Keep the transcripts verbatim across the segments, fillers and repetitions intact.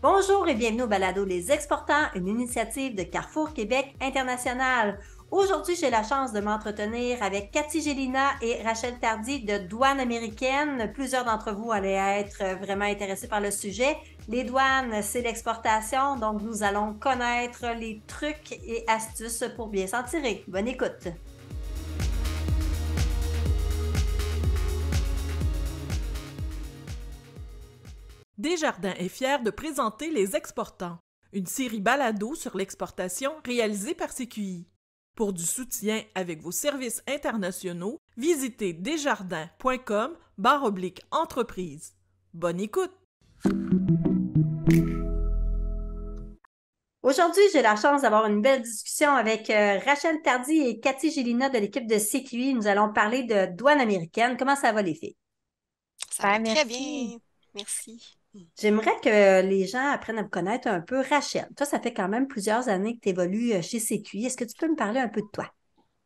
Bonjour et bienvenue au balado Les Exportants, une initiative de Carrefour Québec International. Aujourd'hui, j'ai la chance de m'entretenir avec Cathy Gélina et Rachel Tardy de Douane américaine. Plusieurs d'entre vous allaient être vraiment intéressés par le sujet. Les douanes, c'est l'exportation, donc nous allons connaître les trucs et astuces pour bien s'en tirer. Bonne écoute! Desjardins est fier de présenter Les Exportants, une série balado sur l'exportation réalisée par C Q I. Pour du soutien avec vos services internationaux, visitez desjardins.com barre oblique entreprise. Bonne écoute! Aujourd'hui, j'ai la chance d'avoir une belle discussion avec euh, Rachel Tardy et Cathy Gélina de l'équipe de C Q I. Nous allons parler de douane américaine. Comment ça va, les filles? Ça va Ben, très merci. bien. Merci. J'aimerais que les gens apprennent à me connaître un peu. Rachel, toi, ça fait quand même plusieurs années que tu évolues chez C Q I. Est-ce que tu peux me parler un peu de toi?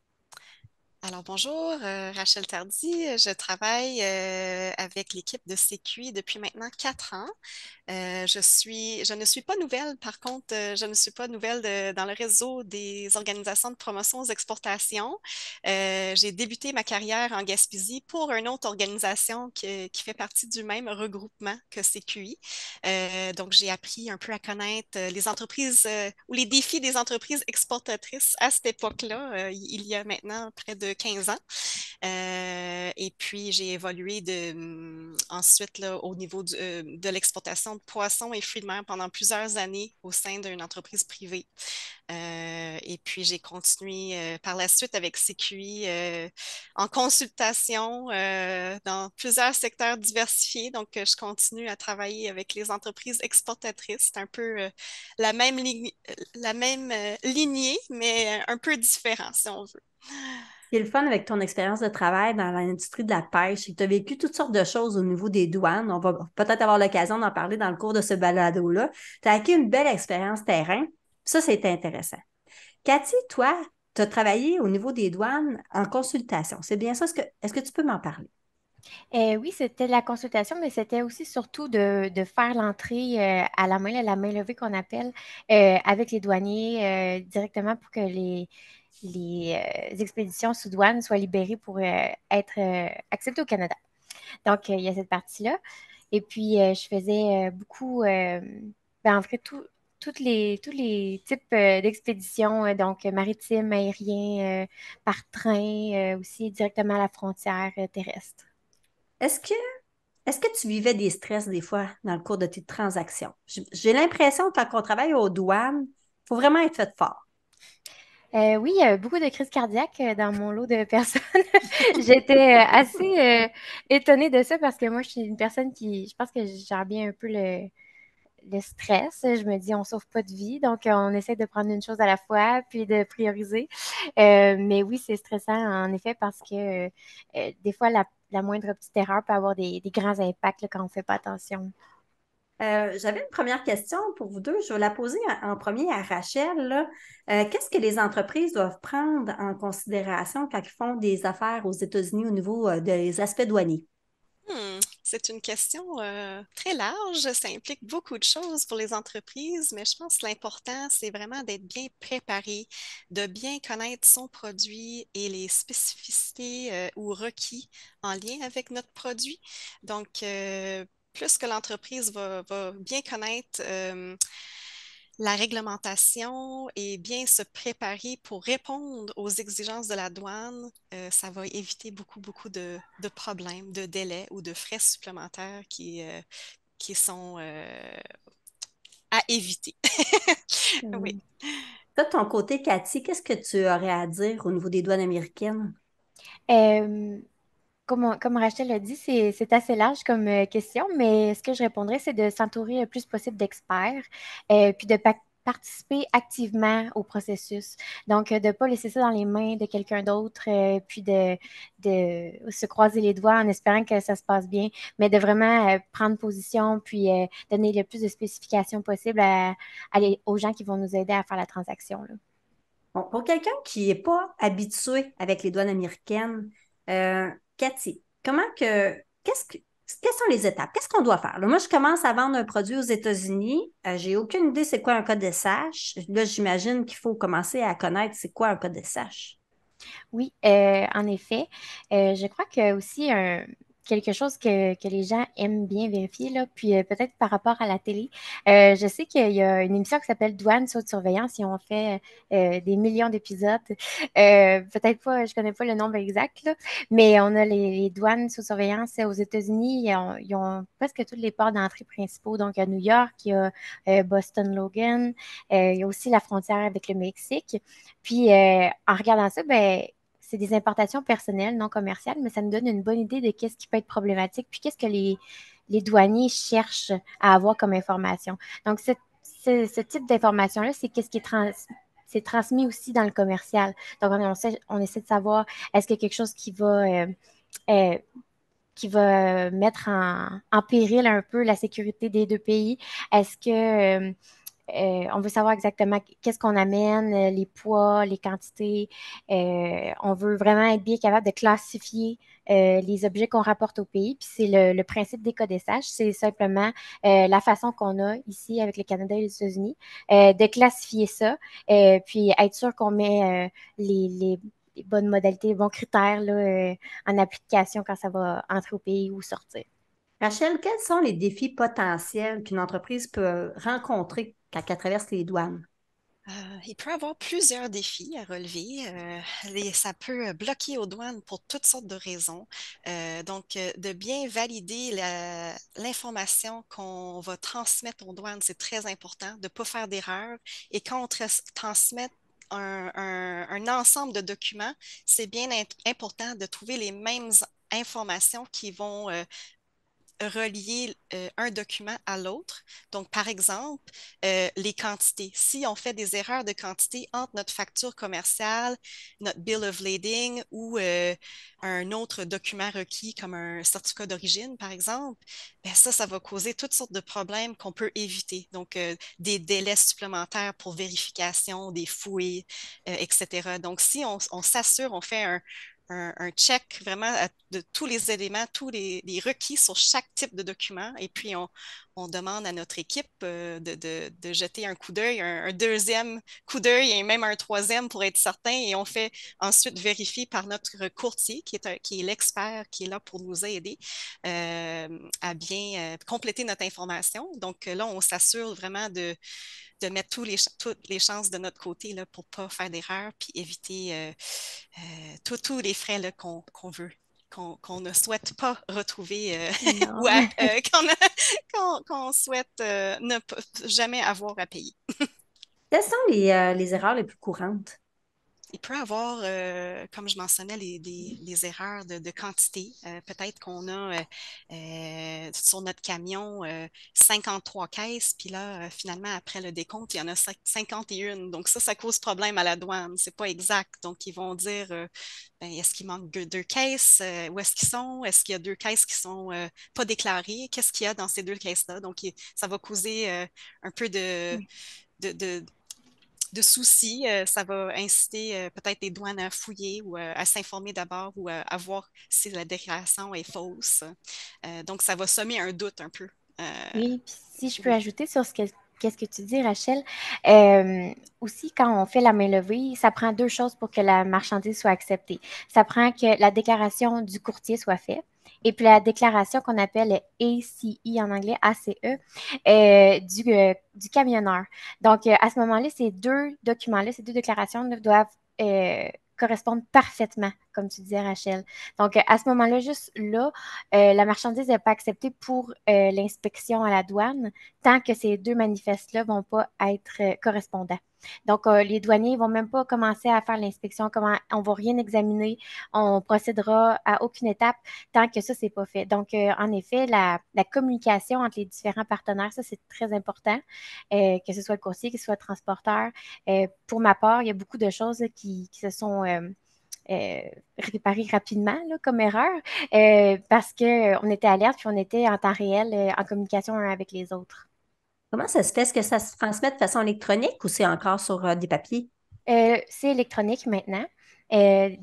Alors bonjour, euh, Rachel Tardy. Je travaille euh, avec l'équipe de C Q I depuis maintenant quatre ans. Euh, je suis, je ne suis pas nouvelle, par contre, euh, je ne suis pas nouvelle de- dans le réseau des organisations de promotion aux exportations. Euh, j'ai débuté ma carrière en Gaspésie pour une autre organisation qui, qui fait partie du même regroupement que C Q I. Euh, donc, j'ai appris un peu à connaître euh, les entreprises euh, ou les défis des entreprises exportatrices à cette époque-là, euh, il y a maintenant près de quinze ans. Euh, et puis, j'ai évolué de, hum, ensuite là, au niveau du- euh, de l'exportation de poissons et fruits de mer pendant plusieurs années au sein d'une entreprise privée. Euh, et puis, j'ai continué euh, par la suite avec C Q I euh, en consultation euh, dans plusieurs secteurs diversifiés. Donc, euh, je continue à travailler avec les entreprises exportatrices. C'est un peu euh, la même, ligne- la même euh, lignée, mais un peu différent, si on veut. Ce qui est le fun avec ton expérience de travail dans l'industrie de la pêche, c'est que tu as vécu toutes sortes de choses au niveau des douanes. On va peut-être avoir l'occasion d'en parler dans le cours de ce balado-là. Tu as acquis une belle expérience terrain. Ça, c'est intéressant. Cathy, toi, tu as travaillé au niveau des douanes en consultation. C'est bien ça? Est-ce que, est-ce que tu peux m'en parler? Euh, oui, c'était la consultation, mais c'était aussi surtout de, de faire l'entrée euh, à la main, là, la main levée qu'on appelle, euh, avec les douaniers euh, directement pour que les, les euh, expéditions sous douane soient libérées pour euh, être euh, acceptées au Canada. Donc, euh, il y a cette partie-là. Et puis, euh, je faisais euh, beaucoup, euh, ben, en fait, tout, toutes les, tous les types euh, d'expéditions, euh, donc euh, maritimes, aériens, euh, par train, euh, aussi directement à la frontière euh, terrestre. Est-ce que, est-ce que tu vivais des stress des fois dans le cours de tes transactions? J'ai j'ai l'impression que quand on travaille aux douanes, il faut vraiment être fait fort. Euh, oui, il y a beaucoup de crises cardiaques euh, dans mon lot de personnes. J'étais euh, assez euh, étonnée de ça parce que moi, je suis une personne qui, je pense que je gère bien un peu le, le stress. Je me dis, on sauve pas de vie, donc euh, on essaie de prendre une chose à la fois, puis de prioriser. Euh, mais oui, c'est stressant en effet parce que euh, euh, des fois, la, la moindre petite erreur peut avoir des, des grands impacts là, quand on ne fait pas attention. Euh, j'avais une première question pour vous deux. Je vais la poser en, en premier à Rachel, là. Euh, qu'est-ce que les entreprises doivent prendre en considération quand ils font des affaires aux États-Unis au niveau euh, des aspects douaniers? Hmm, c'est une question euh, très large. Ça implique beaucoup de choses pour les entreprises, mais je pense que l'important, c'est vraiment d'être bien préparé, de bien connaître son produit et les spécificités euh, ou requis en lien avec notre produit. Donc, euh, plus que l'entreprise va, va bien connaître euh, la réglementation et bien se préparer pour répondre aux exigences de la douane, euh, ça va éviter beaucoup, beaucoup de, de problèmes, de délais ou de frais supplémentaires qui, euh, qui sont euh, à éviter. Oui. Hmm. Toi, de ton côté, Cathy, qu'est-ce que tu aurais à dire au niveau des douanes américaines? Euh, Comme, on- comme Rachel l'a dit, c'est c'est assez large comme euh, question, mais ce que je répondrais, c'est de s'entourer le plus possible d'experts, euh, puis de pa- participer activement au processus. Donc, euh, de ne pas laisser ça dans les mains de quelqu'un d'autre, euh, puis de, de se croiser les doigts en espérant que ça se passe bien, mais de vraiment euh, prendre position, puis euh, donner le plus de spécifications possibles à- à les- aux gens qui vont nous aider à faire la transaction, là. Bon, pour quelqu'un qui n'est pas habitué avec les douanes américaines, euh, Cathy, comment que, qu'est-ce que, quelles sont les étapes? Qu'est-ce qu'on doit faire? Là, moi, je commence à vendre un produit aux États-Unis. Euh, j'ai aucune idée c'est quoi un code S H. Là, j'imagine qu'il faut commencer à connaître c'est quoi un code S H. Oui, euh, en effet. Euh, je crois que aussi un, quelque chose que, que les gens aiment bien vérifier, là, puis euh, peut-être par rapport à la télé. Euh, je sais qu'il y a une émission qui s'appelle Douane sous surveillance. Ils ont fait euh, des millions d'épisodes. Euh, peut-être pas, je connais pas le nombre exact, là, mais on a les, les douanes sous surveillance aux États-Unis. Ils ont, ils ont presque tous les ports d'entrée principaux. Donc, à New York, il y a euh, Boston-Logan. Euh, il y a aussi la frontière avec le Mexique. Puis, euh, en regardant ça, ben, c'est des importations personnelles, non commerciales, mais ça nous donne une bonne idée de qu'est-ce qui peut être problématique, puis qu'est-ce que les, les douaniers cherchent à avoir comme information. Donc, ce, ce, ce type d'information-là, c'est qu'est-ce qui est, trans, c'est transmis aussi dans le commercial. Donc, on, on, sait, on essaie de savoir est-ce qu'il y a quelque chose qui va, euh, euh, qui va mettre en, en, péril un peu la sécurité des deux pays. Est-ce que... Euh, euh, on veut savoir exactement qu'est-ce qu'on amène, euh, les poids, les quantités. Euh, on veut vraiment être bien capable de classifier euh, les objets qu'on rapporte au pays. Puis c'est le, le principe des codes S H, c'est simplement euh, la façon qu'on a ici avec le Canada et les États-Unis euh, de classifier ça, euh, puis être sûr qu'on met euh, les, les, les bonnes modalités, les bons critères là, euh, en application quand ça va entrer au pays ou sortir. Rachel, quels sont les défis potentiels qu'une entreprise peut rencontrer quand elle traverse les douanes? Euh, il peut y avoir plusieurs défis à relever. Euh, les- ça peut bloquer aux douanes pour toutes sortes de raisons. Euh, donc, euh, de bien valider la- l'information qu'on va transmettre aux douanes, c'est très important, de ne pas faire d'erreur. Et quand on tras- transmet un, un- un ensemble de documents, c'est bien int- important de trouver les mêmes informations qui vont euh, relier euh, un document à l'autre. Donc, par exemple, euh, les quantités. Si on fait des erreurs de quantité entre notre facture commerciale, notre bill of lading ou euh, un autre document requis comme un certificat d'origine, par exemple, ben ça, ça va causer toutes sortes de problèmes qu'on peut éviter. Donc, euh, des délais supplémentaires pour vérification, des fouilles, euh, et cetera. Donc, si on, on s'assure, on fait un, un, un check vraiment de tous les éléments, tous les, les requis sur chaque type de document. Et puis, on, on demande à notre équipe euh, de, de, de, jeter un coup d'œil, un, un, deuxième coup d'œil et même un troisième pour être certain. Et on fait ensuite vérifier par notre courtier, qui est, un, qui est l'expert qui est là pour nous aider euh, à bien euh, compléter notre information. Donc là, on s'assure vraiment de de mettre tous les, toutes les chances de notre côté là, pour ne pas faire d'erreur puis éviter euh, euh, tous les frais qu'on qu'on veut. Qu'on qu'on ne souhaite pas retrouver euh, ou à, euh, qu'on qu qu souhaite euh, ne jamais avoir à payer. Quelles sont les, euh, les erreurs les plus courantes? Il peut y avoir, euh, comme je mentionnais, les, les, les erreurs de, de quantité. Euh, peut-être qu'on a euh, euh, sur notre camion euh, cinquante-trois caisses, puis là, euh, finalement, après le décompte, il y en a cinquante et un. Donc ça, ça cause problème à la douane. C'est pas exact. Donc, ils vont dire, euh, ben, est-ce qu'il manque deux, deux caisses? Euh, où est-ce qu'ils sont? Est-ce qu'il y a deux caisses qui sont euh, pas déclarées? Qu'est-ce qu'il y a dans ces deux caisses-là? Donc, il, ça va causer euh, un peu de, de, de de soucis, euh, ça va inciter euh, peut-être les douanes à fouiller ou euh, à s'informer d'abord ou euh, à voir si la déclaration est fausse. Euh, donc, ça va semer un doute un peu. Euh, Oui, puis si je peux oui. ajouter sur ce que qu'est-ce que tu dis, Rachel, euh, aussi quand on fait la main levée, ça prend deux choses pour que la marchandise soit acceptée. Ça prend que la déclaration du courtier soit faite. Et puis la déclaration qu'on appelle A C E en anglais, A C E, euh, du, euh, du camionneur. Donc, euh, à ce moment-là, ces deux documents-là, ces deux déclarations doivent euh, correspondre parfaitement, comme tu disais, Rachel. Donc, à ce moment-là, juste là, euh, la marchandise n'est pas acceptée pour euh, l'inspection à la douane tant que ces deux manifestes-là ne vont pas être euh, correspondants. Donc, euh, les douaniers ne vont même pas commencer à faire l'inspection, comment, on ne va rien examiner, on procédera à aucune étape tant que ça, ce n'est pas fait. Donc, euh, en effet, la, la, communication entre les différents partenaires, ça, c'est très important, euh, que ce soit le courtier, que ce soit le transporteur. Euh, pour ma part, il y a beaucoup de choses qui, qui se sont... Euh, euh, réparé rapidement là, comme erreur euh, parce qu'on était alerte puis on était en temps réel euh, en communication un avec les autres. Comment ça se fait? Est-ce que ça se transmet de façon électronique ou c'est encore sur euh, des papiers? Euh, c'est électronique maintenant. Euh,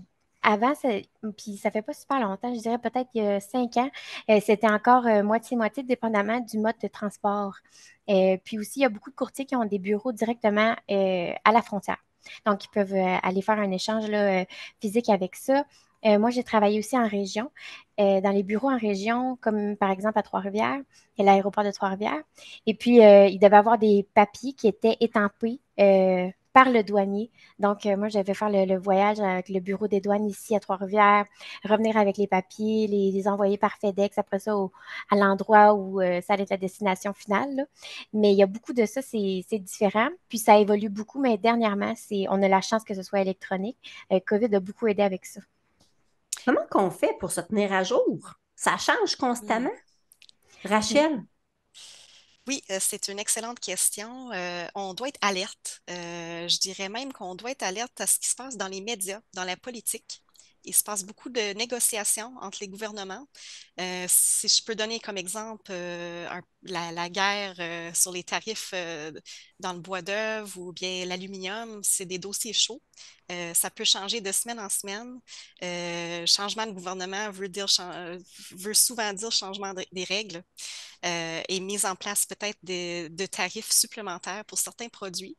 avant, ça- puis ça fait pas super longtemps, je dirais peut-être il y a cinq ans, euh, c'était encore euh, moitié-moitié, dépendamment du mode de transport. Euh, puis aussi, il y a beaucoup de courtiers qui ont des bureaux directement euh, à la frontière. Donc, ils peuvent euh, aller faire un échange là, euh, physique avec ça. Euh, moi, j'ai travaillé aussi en région, euh, dans les bureaux en région, comme par exemple à Trois-Rivières, il y a l'aéroport de Trois-Rivières. Et puis, euh, il devait avoir des papiers qui étaient étampés euh, par le douanier. Donc, euh, moi, je devais faire le, le voyage avec le bureau des douanes ici à Trois-Rivières, revenir avec les papiers, les, les envoyer par FedEx, après ça, au- à l'endroit où euh, ça allait être la destination finale, là. Mais il y a beaucoup de ça, c'est c'est différent. Puis, ça évolue beaucoup, mais dernièrement, c'est, on a la chance que ce soit électronique. Euh, COVID a beaucoup aidé avec ça. Comment qu'on fait pour se tenir à jour? Ça change Hmm. constamment. Rachel? Oui, euh, c'est une excellente question. Euh, on doit être alerte. Euh, je dirais même qu'on doit être alerte à ce qui se passe dans les médias, dans la politique. Il se passe beaucoup de négociations entre les gouvernements. Euh, si je peux donner comme exemple euh, un- la, la guerre euh, sur les tarifs euh, dans le bois d'œuvre ou bien l'aluminium, c'est des dossiers chauds. Euh, ça peut changer de semaine en semaine. Euh, changement de gouvernement veut dire, chan- veut souvent dire changement de- des règles euh, et mise en place peut-être de, de tarifs supplémentaires pour certains produits.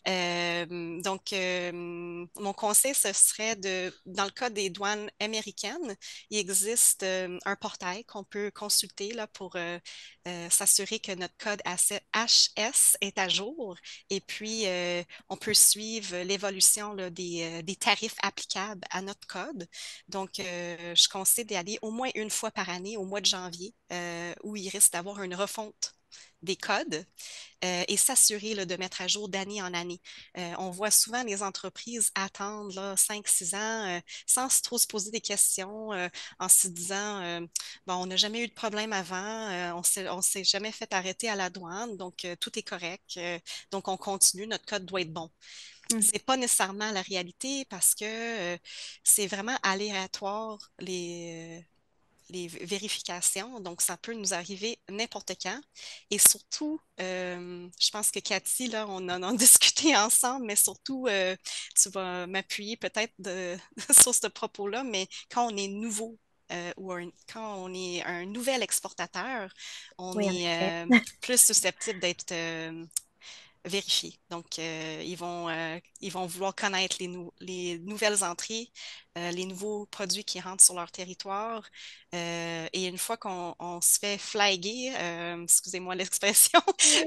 Euh, donc, euh, mon conseil, ce serait de, dans le cas des douanes américaines, il existe euh, un portail qu'on peut consulter là, pour euh, euh, s'assurer que notre code H S est à jour et puis euh, on peut suivre l'évolution là, des, euh, des tarifs applicables à notre code. Donc, euh, je conseille d'y aller au moins une fois par année, au mois de janvier, euh, où il risque d'avoir une refonte des codes euh, et s'assurer là, de mettre à jour d'année en année. Euh, on voit souvent les entreprises attendre là, cinq six ans euh, sans se- trop se poser des questions, euh, en se disant euh, bon, on n'a jamais eu de problème avant, euh, on s'est, on s'est jamais fait arrêter à la douane, donc euh, tout est correct, euh, donc on continue, notre code doit être bon. Hmm. C'est pas nécessairement la réalité parce que euh, c'est vraiment aléatoire les, euh, les v- vérifications. Donc, ça peut nous arriver n'importe quand. Et surtout, euh, je pense que Cathy, là, on en a discuté ensemble, mais surtout, euh, tu vas m'appuyer peut-être de- sur ce propos-là, mais quand on est nouveau, euh, ou un- quand on est un nouvel exportateur, on Oui, en est effet. euh, plus susceptible d'être euh, vérifier. Donc, euh, ils vont, euh, ils vont vouloir connaître les, nou- les nouvelles entrées, euh, les nouveaux produits qui rentrent sur leur territoire. Euh, et une fois qu'on on se fait flaguer, euh, excusez-moi l'expression,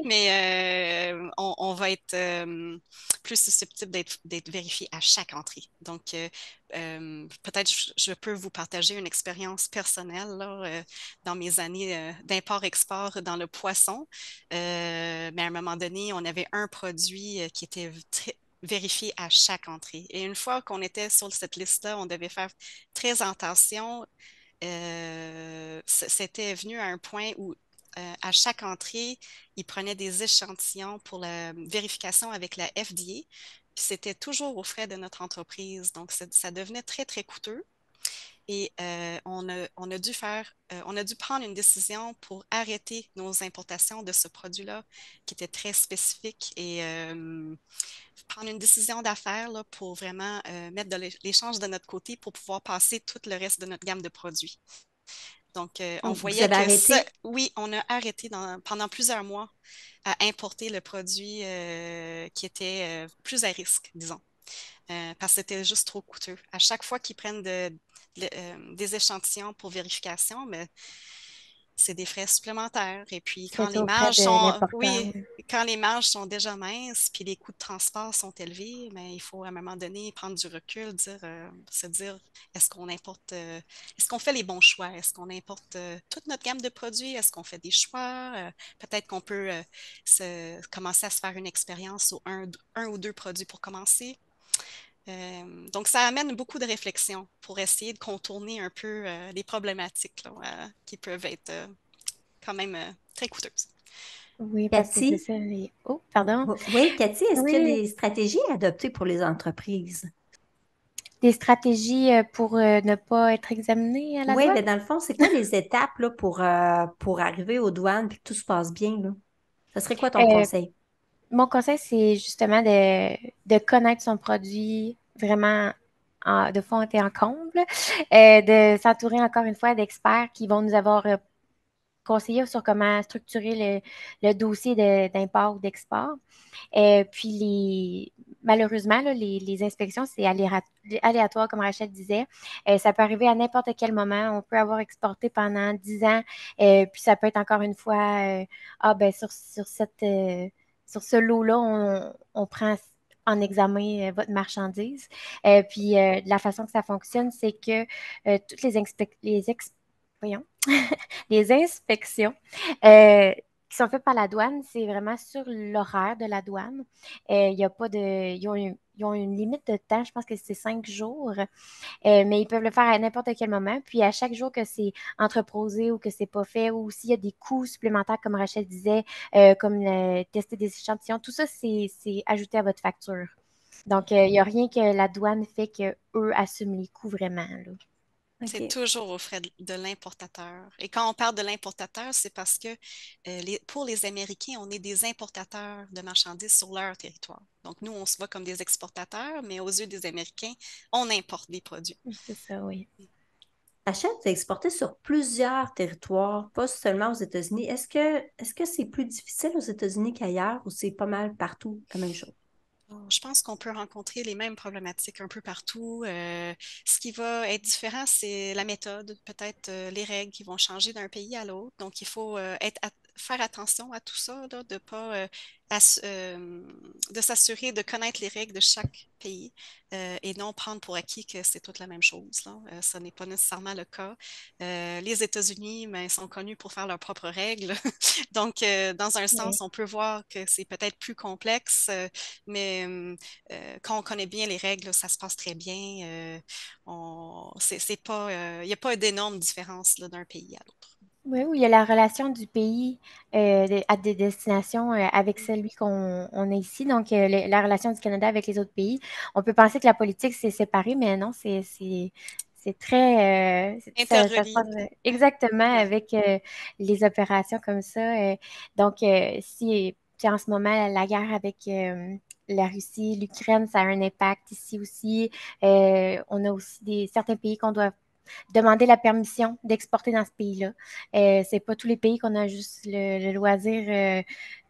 mais euh, on, on va être euh, plus susceptible d'être d'être vérifié à chaque entrée. Donc, euh, euh, peut-être je, je peux vous partager une expérience personnelle là, euh, dans mes années euh, d'import-export dans le poisson. Euh, mais à un moment donné, on avait un produit euh, qui était très- vérifié à chaque entrée. Et une fois qu'on était sur cette liste-là, on devait faire très attention. Euh, c- c'était venu à un point où euh, à chaque entrée, ils prenaient des échantillons pour la vérification avec la F D A. Puis c'était toujours aux frais de notre entreprise. Donc, ça, ça devenait très, très coûteux. Et euh, on a, on a dû faire, euh, on a dû prendre une décision pour arrêter nos importations de ce produit-là qui était très spécifique et euh, prendre une décision d'affaires là, pour vraiment euh, mettre de l'é- l'échange de notre côté pour pouvoir passer tout le reste de notre gamme de produits. Donc, euh, on Oh, vous voyait avez que ça, arrêté? oui, on a arrêté dans- pendant plusieurs mois à importer le produit euh, qui était euh, plus à risque, disons euh, parce que c'était juste trop coûteux. À chaque fois qu'ils prennent de- de- euh, des échantillons pour vérification, mais c'est des frais supplémentaires. Et puis quand C'est les aux frais marges de sont, l'importeur. oui, quand les marges sont déjà minces, puis les coûts de transport sont élevés, mais il faut à un moment donné prendre du recul, dire, euh, se dire, est-ce qu'on importe, euh, est-ce qu'on fait les bons choix? Est-ce qu'on importe euh, toute notre gamme de produits? Est-ce qu'on fait des choix? Euh, peut-être qu'on peut euh, se- commencer à se faire une expérience sur un, un ou deux produits pour commencer. Euh, donc, ça amène beaucoup de réflexion pour essayer de contourner un peu euh, les problématiques là, euh, qui peuvent être euh, quand même euh, très coûteuses. Oui, parce que c'est Cathy? ça. les- Oh, pardon. Oui, Cathy, est-ce qu'il y a Oui, des stratégies à adopter pour les entreprises? des stratégies euh, pour euh, ne pas être examiné à la Oui, douane. ben dans le fond, c'est quoi les étapes là, pour, euh, pour arriver aux douanes et que tout se passe bien, là? Ça serait quoi ton Euh, conseil? Mon conseil, c'est justement de, de connaître son produit vraiment en- de fond et en comble, euh, de s'entourer encore une fois d'experts qui vont nous avoir euh, conseillé sur comment structurer le, le dossier de- d'import ou d'export. Euh, puis les, malheureusement, là, les, les inspections, c'est aléra- aléatoire, comme Rachel disait. Euh, ça peut arriver à n'importe quel moment. On peut avoir exporté pendant dix ans, euh, puis ça peut être encore une fois, euh, ah ben sur, sur cette, euh, sur ce lot-là, on, on prend en examen euh, votre marchandise. Euh, puis euh, la façon que ça fonctionne, c'est que euh, toutes les, inspec- les ex- voyons, les inspections euh, qui sont faites par la douane, c'est vraiment sur l'horaire de la douane. Euh, Il y a pas de, ils ont, une, ils ont une limite de temps, je pense que c'est cinq jours, euh, mais ils peuvent le faire à n'importe quel moment. Puis à chaque jour que c'est entreposé ou que c'est pas fait, ou s'il y a des coûts supplémentaires, comme Rachel disait, euh, comme le- tester des échantillons, tout ça, c'est c'est ajouté à votre facture. Donc, euh, il n'y a rien que la douane fait que eux assument les coûts vraiment, là. C'est OK. toujours aux frais de, de l'importateur. Et quand on parle de l'importateur, c'est parce que euh, les- pour les Américains, on est des importateurs de marchandises sur leur territoire. Donc, nous, on se voit comme des exportateurs, mais aux yeux des Américains, on importe des produits. C'est ça, oui. Rachel, tu as exporté sur plusieurs territoires, pas seulement aux États-Unis. Est-ce que est-ce que c'est plus difficile aux États-Unis qu'ailleurs ou c'est pas mal partout la même chose? Je pense qu'on peut rencontrer les mêmes problématiques un peu partout. Euh, ce qui va être différent, c'est la méthode, peut-être euh, les règles qui vont changer d'un pays à l'autre. Donc, il faut euh, être at- faire attention à tout ça, là, de pas euh, ass- euh, de s'assurer de connaître les règles de chaque pays euh, et non prendre pour acquis que c'est toute la même chose, là. Euh, ce n'est pas nécessairement le cas. Euh, les États-Unis, ben, sont connus pour faire leurs propres règles. Donc, euh, dans un Oui. sens, on peut voir que c'est peut-être plus complexe. euh, mais euh, quand on connaît bien les règles, ça se passe très bien. Euh, on, c'est, c'est pas, euh, il n'y a pas d'énormes différences là, d'un pays à l'autre. Oui, oui, il y a la relation du pays euh, de- à des destinations euh, avec celui qu'on on est ici. Donc, euh, le- la relation du Canada avec les autres pays. On peut penser que la politique, c'est séparé, mais non, c'est, c'est, c'est très... euh, c'est- ça, ça se passe Interrelié. euh, Ouais, exactement ouais. avec euh, les opérations comme ça. euh. donc, euh, si, puis en ce moment, la guerre avec euh, la Russie, l'Ukraine, ça a un impact ici aussi. Euh, on a aussi des, certains pays qu'on doit demander la permission d'exporter dans ce pays-là. Euh, c'est pas tous les pays qu'on a juste le, le loisir euh,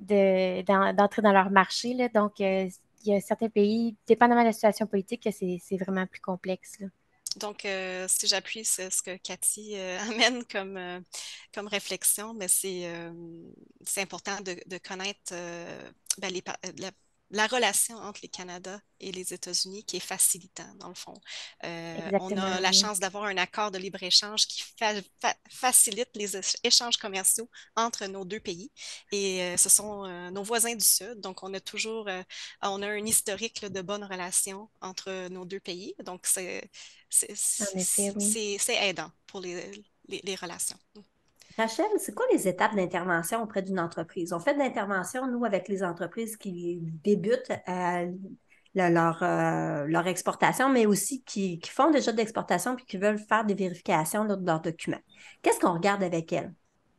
de, d'en- d'entrer dans leur marché, là. Donc, euh, il y a certains pays, dépendamment de la situation politique, que c'est, c'est vraiment plus complexe, là. Donc, euh, si j'appuie sur ce que Cathy euh, amène comme, euh, comme réflexion, mais c'est euh, c'est important de, de connaître euh, ben, les, pa- la, la relation entre les Canada et les États-Unis qui est facilitant, dans le fond. Euh, on a Exactement, la oui. chance d'avoir un accord de libre-échange qui fa- fa- facilite les éch- échanges commerciaux entre nos deux pays. Et euh, ce sont euh, nos voisins du Sud. Donc, on a toujours euh, on a un historique là, de bonnes relations entre nos deux pays. Donc, c'est c'est En effet, oui. c'est- c'est aidant pour les, les, les relations. Rachel, c'est quoi les étapes d'intervention auprès d'une entreprise? On fait de l'intervention, nous, avec les entreprises qui débutent euh, le- leur, euh, leur exportation, mais aussi qui, qui font déjà de l'exportation puis qui veulent faire des vérifications là, de leurs documents. Qu'est-ce qu'on regarde avec elles?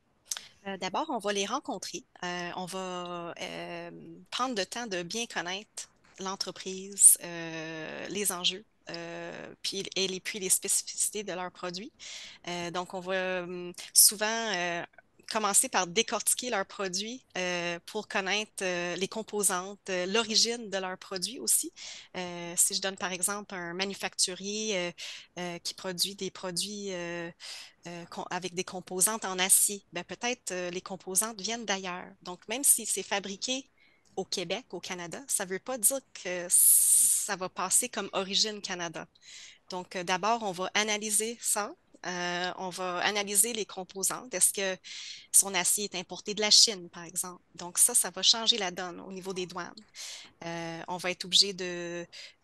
Euh, D'abord, on va les rencontrer. Euh, on va euh, prendre le temps de bien connaître l'entreprise, euh, les enjeux. Euh, puis, et les, puis les spécificités de leurs produits. Euh, donc, on va hum, souvent euh, commencer par décortiquer leurs produits euh, pour connaître euh, les composantes, euh, l'origine de leurs produits aussi. Euh, si je donne par exemple un manufacturier euh, euh, qui produit des produits euh, euh, avec des composantes en acier, ben, peut-être euh, les composantes viennent d'ailleurs. Donc, même si c'est fabriqué au Québec, au Canada, ça ne veut pas dire que ça va passer comme origine Canada. Donc, euh, d'abord, on va analyser ça. Euh, on va analyser les composantes. Est-ce que son acier est importé de la Chine, par exemple? Donc, ça, ça va changer la donne au niveau des douanes. Euh, on va être obligé de,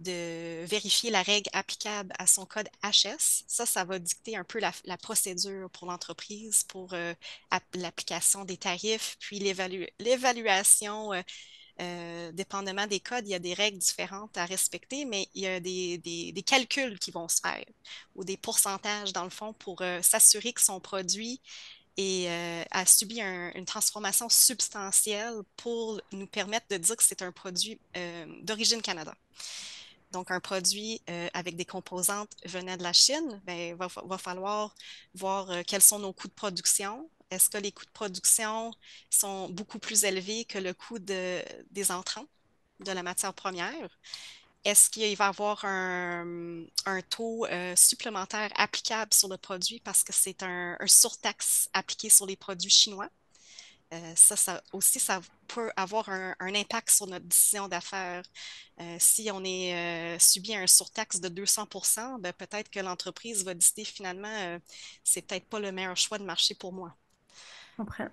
de vérifier la règle applicable à son code H S. Ça, ça va dicter un peu la, la procédure pour l'entreprise pour euh, l'application des tarifs, puis l'évalu l'évaluation. Euh, euh, dépendamment des codes, il y a des règles différentes à respecter, mais il y a des, des, des calculs qui vont se faire ou des pourcentages, dans le fond, pour euh, s'assurer que son produit et euh, a subi un- une transformation substantielle pour nous permettre de dire que c'est un produit euh, d'origine Canada. Donc, un produit euh, avec des composantes venant de la Chine, ben, va, va falloir voir euh, quels sont nos coûts de production. Est-ce que les coûts de production sont beaucoup plus élevés que le coût de, des entrants de la matière première? Est-ce qu'il va y avoir un, un taux euh, supplémentaire applicable sur le produit parce que c'est un, un surtaxe appliqué sur les produits chinois? Euh, ça, ça aussi, ça peut avoir un, un impact sur notre décision d'affaires. Euh, si on est euh, subi un surtaxe de deux cents pour cent, ben, peut-être que l'entreprise va décider finalement, euh, c'est peut-être pas le meilleur choix de marché pour moi. Je comprends.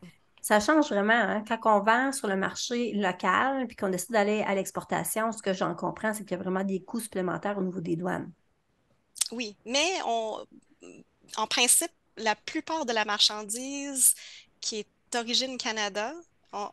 Ça change vraiment, hein. Quand on vend sur le marché local puis qu'on décide d'aller à l'exportation, ce que j'en comprends, c'est qu'il y a vraiment des coûts supplémentaires au niveau des douanes. Oui, mais on, en principe, la plupart de la marchandise qui est d'origine Canada on,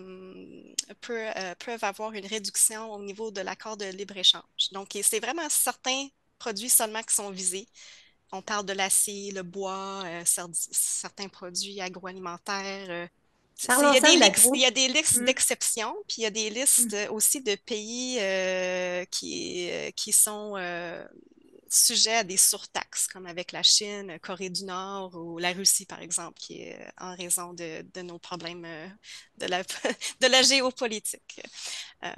on, peut, euh, peuvent avoir une réduction au niveau de l'accord de libre-échange. Donc, c'est vraiment certains produits seulement qui sont visés. On parle de l'acier, le bois, euh, certains produits agroalimentaires. euh, c'est- il y a Parlons-en des de listes, il l'agro. y a des listes Hum, d'exceptions, puis il y a des listes hum. euh, aussi de pays euh, qui, euh, qui sont euh, sujets à des surtaxes, comme avec la Chine, Corée du Nord ou la Russie, par exemple, qui est euh, en raison de, de nos problèmes euh, de la, de la géopolitique. Euh,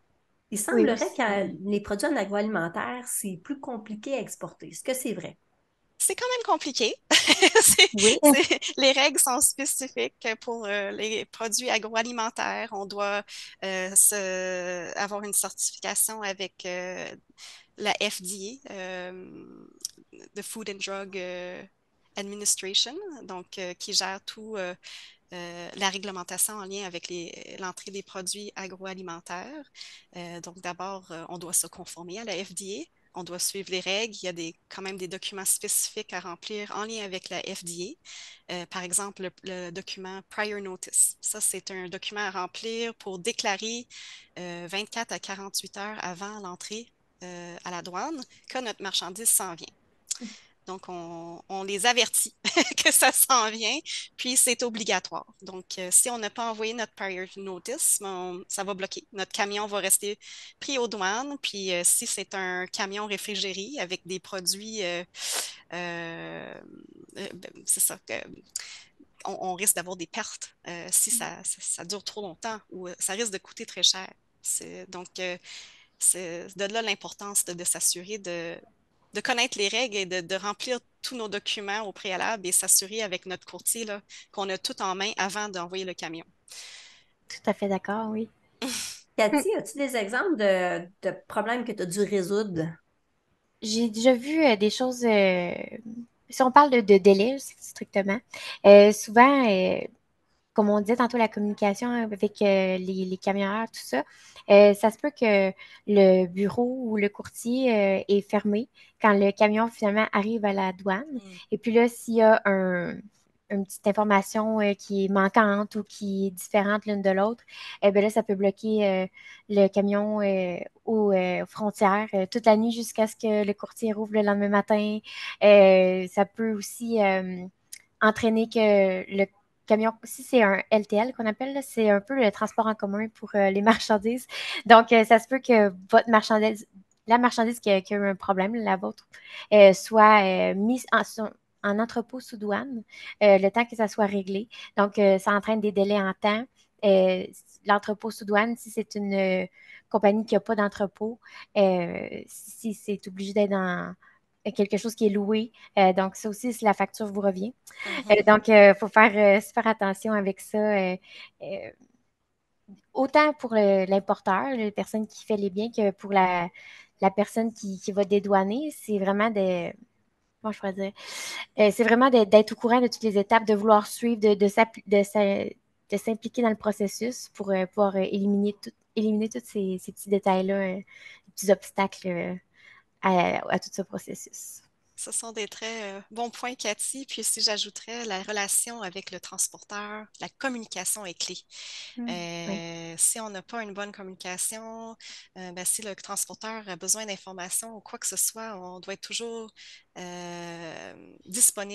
Il Oui, semblerait aussi. que les produits en agroalimentaire, c'est plus compliqué à exporter. Est-ce que c'est vrai? C'est quand même compliqué. C'est- Oui. c'est- les règles sont spécifiques pour euh, les produits agroalimentaires. On doit euh, se- avoir une certification avec euh, la F D A, euh, the Food and Drug euh, Administration, donc euh, qui gère tout euh, euh, la réglementation en lien avec les- l'entrée des produits agroalimentaires. Euh, donc, d'abord, euh, on doit se conformer à la F D A. On doit suivre les règles. Il y a des, quand même des documents spécifiques à remplir en lien avec la F D A. Euh, par exemple, le, le document Prior Notice. Ça, c'est un document à remplir pour déclarer euh, vingt-quatre à quarante-huit heures avant l'entrée euh, à la douane que notre marchandise s'en vient. Donc, on, on les avertit que ça s'en vient, puis c'est obligatoire. Donc, euh, si on n'a pas envoyé notre prior notice, on- ça va bloquer. Notre camion va rester pris aux douanes, puis euh, si c'est un camion réfrigéré avec des produits, euh, euh, euh, ben, c'est ça, que- on, on risque d'avoir des pertes euh, si ça, ça, ça dure trop longtemps ou euh, ça risque de coûter très cher. C'est- donc, euh, c'est de là l'importance de, de s'assurer de, de connaître les règles et de, de remplir tous nos documents au préalable et s'assurer avec notre courtier là, qu'on a tout en main avant d'envoyer le camion. Tout à fait d'accord, oui. Cathy, as-tu des exemples de, de problèmes que tu as dû résoudre? J'ai déjà vu euh, des choses, euh, si on parle de, de délai strictement, euh, souvent, euh, comme on disait tantôt, la communication avec euh, les, les camionneurs, tout ça, euh, ça se peut que le bureau ou le courtier euh, est fermé quand le camion finalement arrive à la douane. Mm. Et puis là, s'il y a un, une petite information euh, qui est manquante ou qui est différente l'une de l'autre, eh bien là, ça peut bloquer euh, le camion euh, aux, euh, aux frontières euh, toute la nuit jusqu'à ce que le courtier rouvre le lendemain matin. Euh, ça peut aussi euh, entraîner que le camion, si c'est un L T L qu'on appelle, là, c'est un peu le transport en commun pour euh, les marchandises. Donc, euh, ça se peut que votre marchandise, la marchandise qui a, qui a eu un problème, la vôtre, euh, soit euh, mise en, sur- en entrepôt sous douane, euh, le temps que ça soit réglé. Donc, euh, ça entraîne des délais en temps. Euh, L'entrepôt sous douane, si c'est une euh, compagnie qui n'a pas d'entrepôt, euh, si c'est obligé d'être dans quelque chose qui est loué, euh, donc ça aussi, si la facture vous revient. Euh, Mhm. donc, il faut faire euh, super attention avec ça. euh, euh, autant pour le- l'importeur, la personne qui fait les biens, que pour la, la personne qui, qui va dédouaner. C'est vraiment de. Comment je pourrais dire? Euh, c'est vraiment de- d'être au courant de toutes les étapes, de vouloir suivre, de, de, s'appli- de s'a- de s'impliquer dans le processus pour euh, pouvoir euh, éliminer, tout, éliminer tous ces, ces petits détails-là, euh, les petits obstacles euh, à, à tout ce processus. Ce sont des très euh, bons points, Cathy. Puis si j'ajouterais la relation avec le transporteur, la communication est clé. Hmm. Oui, Euh, si on n'a pas une bonne communication, euh, ben, si le transporteur a besoin d'informations ou quoi que ce soit, on doit être toujours euh, disponible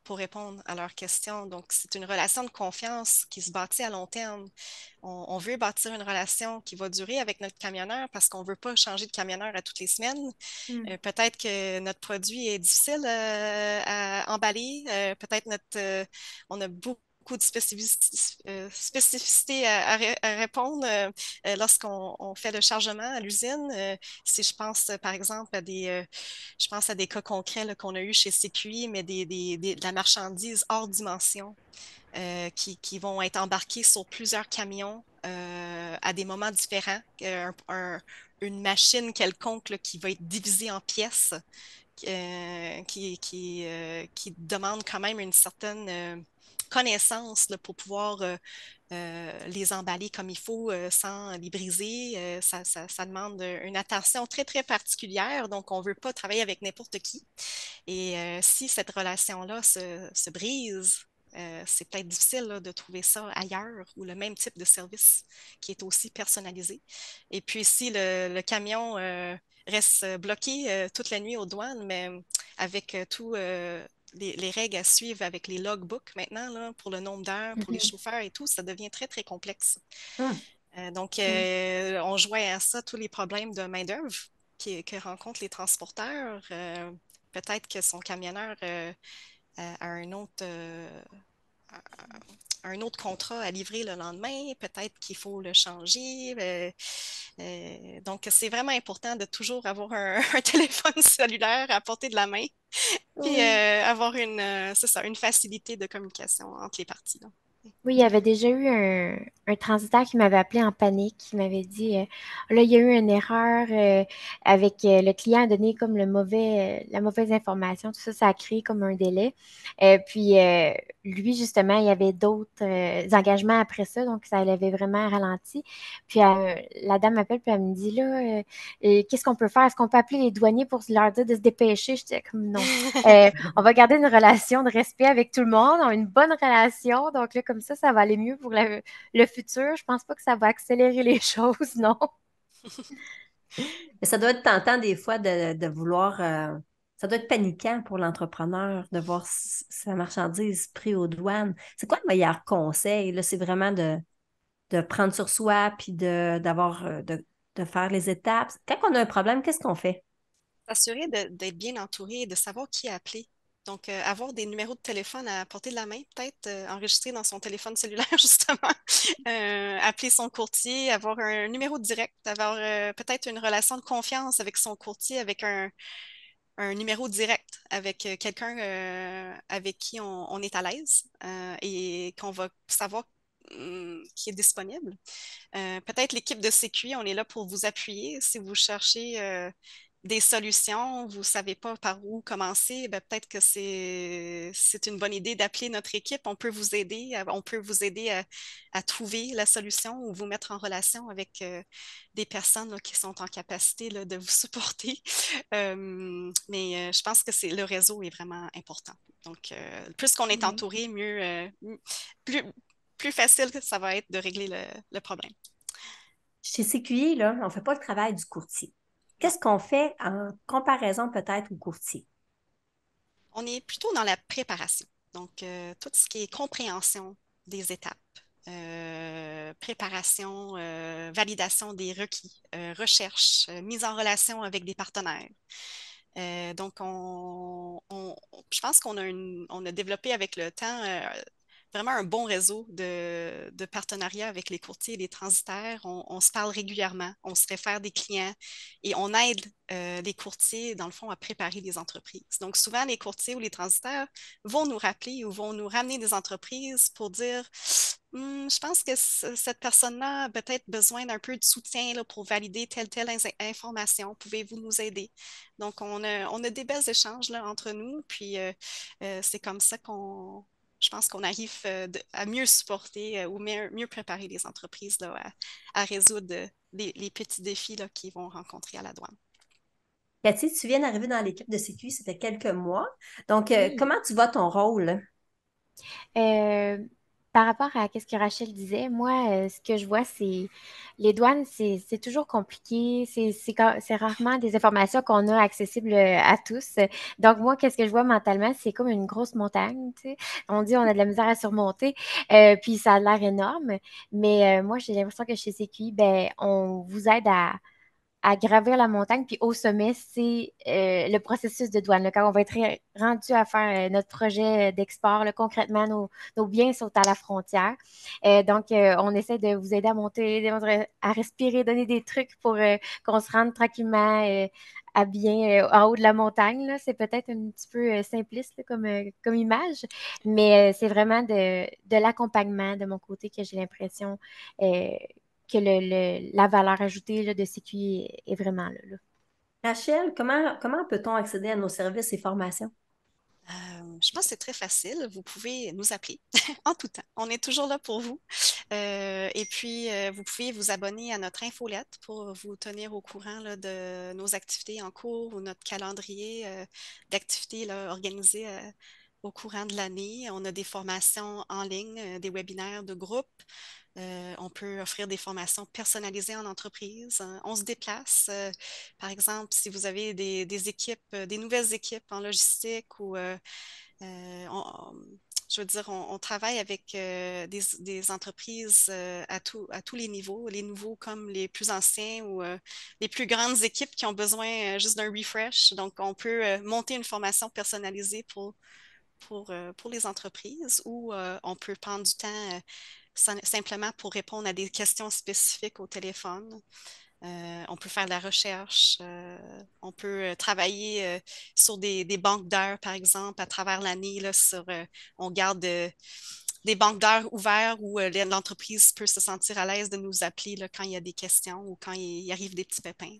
pour répondre à leurs questions. Donc, c'est une relation de confiance qui se bâtit à long terme. On, on veut bâtir une relation qui va durer avec notre camionneur parce qu'on ne veut pas changer de camionneur à toutes les semaines. Mm. Euh, peut-être que notre produit est difficile euh, à emballer. Euh, peut-être notre, euh, on a beaucoup beaucoup de spécifici- euh, spécificités à, à ré- à répondre euh, euh, lorsqu'on on fait le chargement à l'usine. Euh, si je pense, euh, par exemple, à des, euh, je pense à des cas concrets là, qu'on a eu chez C Q I, mais des, des- des- de la marchandise hors dimension euh, qui, qui vont être embarqués sur plusieurs camions euh, à des moments différents. Euh, un- un- une machine quelconque là, qui va être divisée en pièces, euh, qui, qui, euh, qui demande quand même une certaine euh, connaissance là, pour pouvoir euh, euh, les emballer comme il faut euh, sans les briser. Euh, ça, ça, ça demande une attention très, très particulière. Donc, on ne veut pas travailler avec n'importe qui. Et euh, si cette relation-là se, se brise, euh, c'est peut-être difficile là, de trouver ça ailleurs ou le même type de service qui est aussi personnalisé. Et puis, si le, le camion euh, reste bloqué euh, toute la nuit aux douanes, mais avec euh, tout. Euh, les, les règles à suivre avec les logbooks maintenant, là, pour le nombre d'heures, pour les Mhm. chauffeurs et tout, ça devient très, très complexe. Mm. Euh, donc, Mm. euh, on joint à ça tous les problèmes de main-d'œuvre qui- que rencontrent les transporteurs. Euh, peut-être que son camionneur euh, a, a un autre, euh, a un autre contrat à livrer le lendemain. Peut-être qu'il faut le changer. Euh, euh, donc, c'est vraiment important de toujours avoir un, un téléphone cellulaire à portée de la main, puis Oui. euh, avoir une, euh, c'est ça, une facilité de communication entre les parties, là. Oui, il y avait déjà eu un, un transitaire qui m'avait appelé en panique, qui m'avait dit euh, là, il y a eu une erreur euh, avec euh, le client a donné comme le mauvais, euh, la mauvaise information, tout ça, ça a créé comme un délai. Euh, puis euh, lui, justement, il y avait d'autres euh, engagements après ça, donc ça l'avait vraiment ralenti. Puis euh, la dame m'appelle, puis elle me dit là, euh, euh, qu'est-ce qu'on peut faire? Est-ce qu'on peut appeler les douaniers pour leur dire de se dépêcher? Je disais comme non. Euh, on va garder une relation de respect avec tout le monde, on a une bonne relation. Donc là, comme ça, ça va aller mieux pour le, le futur. Je pense pas que ça va accélérer les choses, non. Mais ça doit être tentant des fois de, de vouloir. Euh, ça doit être paniquant pour l'entrepreneur de voir s- sa marchandise prise aux douanes. C'est quoi le meilleur conseil? Là, c'est vraiment de, de prendre sur soi puis de, d'avoir, euh, de, de faire les étapes. Quand on a un problème, qu'est-ce qu'on fait? S'assurer de- d'être bien entouré et de savoir qui appeler. Donc, euh, avoir des numéros de téléphone à portée de la main, peut-être euh, enregistrer dans son téléphone cellulaire, justement. Euh, appeler son courtier, avoir un numéro direct, avoir euh, peut-être une relation de confiance avec son courtier, avec un, un numéro direct, avec euh, quelqu'un euh, avec qui on, on est à l'aise euh, et qu'on va savoir hum, qui est disponible. Euh, peut-être l'équipe de C Q I, on est là pour vous appuyer. Si vous cherchez euh, des solutions, vous ne savez pas par où commencer, ben, peut-être que c'est, c'est une bonne idée d'appeler notre équipe. On peut vous aider, à- on peut vous aider à, à trouver la solution ou vous mettre en relation avec euh, des personnes là, qui sont en capacité là, de vous supporter. Euh, mais euh, je pense que c'est, le réseau est vraiment important. Donc, euh, plus qu'on est Oui. entouré, mieux, euh, plus, plus facile que ça va être de régler le, le problème. Chez C Q I, là, on ne fait pas le travail du courtier. Non. Qu'est-ce qu'on fait en comparaison peut-être au courtier? On est plutôt dans la préparation. Donc, euh, tout ce qui est compréhension des étapes, euh, préparation, euh, validation des requis, euh, recherche, euh, mise en relation avec des partenaires. Euh, donc, on, on- je pense qu'on a, une- on a développé avec le temps euh, vraiment un bon réseau de, de partenariats avec les courtiers et les transitaires. On, on se parle régulièrement, on se réfère des clients et on aide euh, les courtiers, dans le fond, à préparer les entreprises. Donc, souvent, les courtiers ou les transitaires vont nous rappeler ou vont nous ramener des entreprises pour dire Hum, je pense que c- cette personne-là a peut-être besoin d'un peu de soutien là, pour valider telle, telle ins- information. Pouvez-vous nous aider? Donc, on a, on a des belles échanges là, entre nous, puis euh, euh, c'est comme ça qu'on, je pense qu'on arrive euh, de- à mieux supporter euh, ou mieux, mieux préparer les entreprises là, à, à résoudre euh, les, les petits défis là, qu'ils vont rencontrer à la douane. Cathy, tu viens d'arriver dans l'équipe de C Q I, ça fait quelques mois. Donc, euh, Oui. comment tu vois ton rôle? Euh, par rapport à ce que Rachel disait, moi, euh, ce que je vois, c'est les douanes, c'est c'est toujours compliqué. C'est c'est quand- c'est rarement des informations qu'on a accessibles euh, à tous. Donc, moi, qu'est-ce que je vois mentalement, c'est comme une grosse montagne, tu sais. On dit on a de la misère à surmonter, euh, puis ça a l'air énorme. Mais euh, moi, j'ai l'impression que chez C Q I, ben, on vous aide à à gravir la montagne. Puis au sommet, c'est euh, le processus de douane. Là, quand on va être ré- rendu à faire euh, notre projet d'export, là, concrètement, nos, nos biens sont à la frontière. Euh, donc, euh, on essaie de vous aider à monter, à respirer, donner des trucs pour euh, qu'on se rende tranquillement euh, à bien euh, en haut de la montagne. Là. C'est peut-être un petit peu euh, simpliste là, comme, euh, comme image, mais euh, c'est vraiment de, de l'accompagnement de mon côté que j'ai l'impression euh, que le, le- la valeur ajoutée là, de C Q I est, est vraiment là. là. Rachel, comment, comment peut-on accéder à nos services et formations? Euh, je pense que c'est très facile. Vous pouvez nous appeler en tout temps. On est toujours là pour vous. Euh, et puis, euh, vous pouvez vous abonner à notre infolette pour vous tenir au courant là, de nos activités en cours ou notre calendrier euh, d'activités là, organisées euh, au courant de l'année. On a des formations en ligne, euh, des webinaires de groupe. Euh, on peut offrir des formations personnalisées en entreprise. Euh, on se déplace. Euh, par exemple, si vous avez des, des équipes, euh, des nouvelles équipes en logistique ou euh, euh, on- je veux dire, on, on travaille avec euh, des, des entreprises euh, à, tout- à tous les niveaux, les nouveaux comme les plus anciens ou euh, les plus grandes équipes qui ont besoin euh, juste d'un refresh. Donc, on peut euh, monter une formation personnalisée pour, pour, euh, pour les entreprises ou euh, on peut prendre du temps euh, sim- simplement pour répondre à des questions spécifiques au téléphone. Euh, on peut faire de la recherche, euh, on peut euh, travailler euh, sur des, des banques d'heures, par exemple, à travers l'année. Là, sur, euh, on garde euh, des banques d'heures ouvertes où euh, l'entreprise peut se sentir à l'aise de nous appeler là, quand il y a des questions ou quand il, il arrive des petits pépins.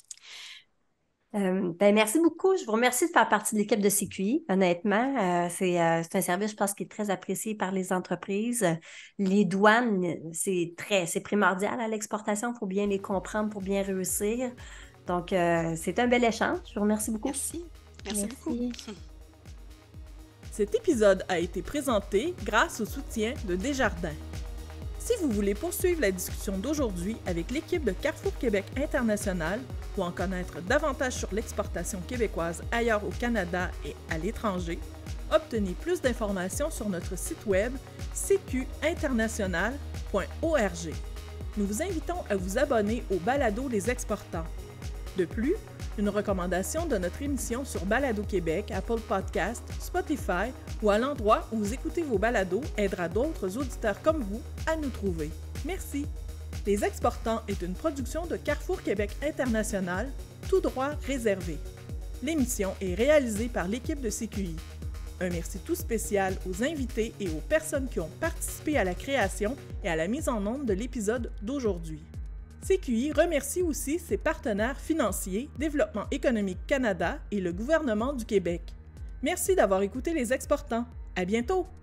Euh, ben, merci beaucoup. Je vous remercie de faire partie de l'équipe de C Q I. Honnêtement, euh, c'est euh, c'est un service, je pense, qui est très apprécié par les entreprises. Les douanes, c'est très, c'est primordial à l'exportation. Il faut bien les comprendre pour bien réussir. Donc, euh, c'est un bel échange. Je vous remercie beaucoup. Merci. Merci, Merci. beaucoup. Cet épisode a été présenté grâce au soutien de Desjardins. Si vous voulez poursuivre la discussion d'aujourd'hui avec l'équipe de Carrefour Québec International ou en connaître davantage sur l'exportation québécoise ailleurs au Canada et à l'étranger, obtenez plus d'informations sur notre site web c q international point org. Nous vous invitons à vous abonner au Balado des exportants. De plus, une recommandation de notre émission sur Balado Québec, Apple Podcasts, Spotify ou à l'endroit où vous écoutez vos balados aidera d'autres auditeurs comme vous à nous trouver. Merci! Les Exportants est une production de Carrefour Québec International, tout droit réservé. L'émission est réalisée par l'équipe de C Q I. Un merci tout spécial aux invités et aux personnes qui ont participé à la création et à la mise en onde de l'épisode d'aujourd'hui. C Q I remercie aussi ses partenaires financiers, Développement économique Canada et le gouvernement du Québec. Merci d'avoir écouté Les Exportants. À bientôt!